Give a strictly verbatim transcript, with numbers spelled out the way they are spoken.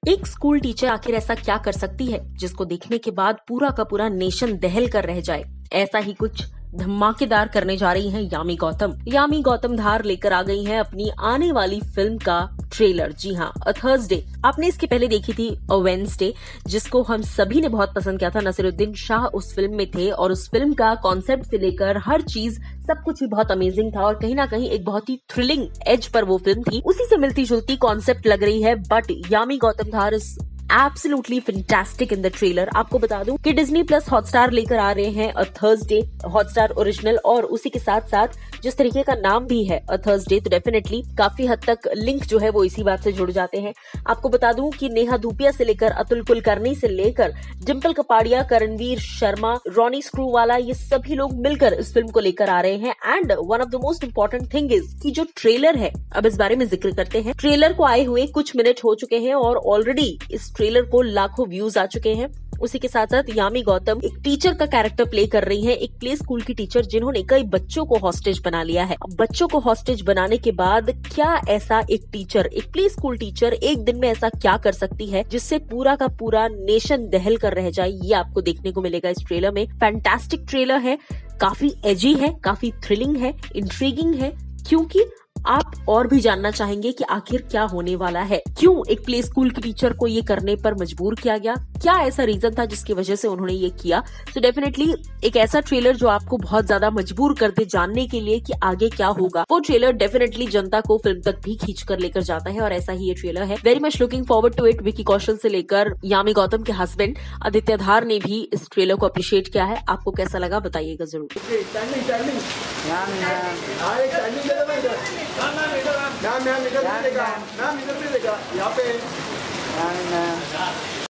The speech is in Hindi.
एक स्कूल टीचर आखिर ऐसा क्या कर सकती है जिसको देखने के बाद पूरा का पूरा नेशन दहल कर रह जाए। ऐसा ही कुछ धमाकेदार करने जा रही हैं यामी गौतम। यामी गौतम धार लेकर आ गई हैं अपनी आने वाली फिल्म का ट्रेलर। जी हाँ, अ थर्सडे। आपने इसके पहले देखी थी अ वेडनेसडे, जिसको हम सभी ने बहुत पसंद किया था। नसीरुद्दीन शाह उस फिल्म में थे और उस फिल्म का कॉन्सेप्ट से लेकर हर चीज, सब कुछ भी बहुत अमेजिंग था और कहीं ना कहीं एक बहुत ही थ्रिलिंग एज पर वो फिल्म थी। उसी से मिलती जुलती कॉन्सेप्ट लग रही है, but Yami Gautam Dhar is absolutely fantastic in the trailer. आपको बता दूं कि डिज्नी प्लस हॉटस्टार लेकर आ रहे हैं अ थर्सडे, हॉटस्टार ओरिजिनल, और उसी के साथ साथ जिस तरीके का नाम भी है अ थर्सडे, तो डेफिनेटली काफी हद तक लिंक जो है वो इसी बात से जुड़ जाते हैं। आपको बता दूं कि नेहा धूपिया से लेकर अतुल कुलकर्णी से लेकर डिम्पल कपाड़िया, करणवीर शर्मा, रॉनी स्क्रूवाला, ये सभी लोग मिलकर इस फिल्म को लेकर आ रहे हैं। And one of the most important thing is कि जो ट्रेलर है, अब इस बारे में जिक्र करते हैं। ट्रेलर को आए हुए कुछ मिनट हो चुके हैं और ऑलरेडी इस ट्रेलर को लाखों व्यूज आ चुके हैं। उसी के साथ साथ यामी गौतम एक टीचर का कैरेक्टर प्ले कर रही हैं, एक प्ले स्कूल की टीचर जिन्होंने कई बच्चों को हॉस्टेज बना लिया है। बच्चों को हॉस्टेज बनाने के बाद क्या ऐसा एक टीचर, एक प्ले स्कूल टीचर एक दिन में ऐसा क्या कर सकती है जिससे पूरा का पूरा नेशन दहल कर रह जाए, ये आपको देखने को मिलेगा इस ट्रेलर में। फैंटास्टिक ट्रेलर है, काफी एजी है, काफी थ्रिलिंग है, इंट्रीगिंग है, क्योंकि आप और भी जानना चाहेंगे कि आखिर क्या होने वाला है, क्यों एक प्ले स्कूल की टीचर को ये करने पर मजबूर किया गया, क्या ऐसा रीजन था जिसकी वजह से उन्होंने ये किया। तो डेफिनेटली एक ऐसा ट्रेलर जो आपको बहुत ज्यादा मजबूर कर दे जानने के लिए कि आगे क्या होगा। वो ट्रेलर डेफिनेटली जनता को फिल्म तक भी खींच कर लेकर जाता है और ऐसा ही ये ट्रेलर है। Very much looking forward to it. Vicky Kaushal से लेकर यामी गौतम के हस्बैंड आदित्य धार ने भी इस ट्रेलर को अप्रिशिएट किया है। आपको कैसा लगा बताइएगा जरूर। मैम मैम इधर भी देगा, मैम इधर भी देगा, यहाँ पे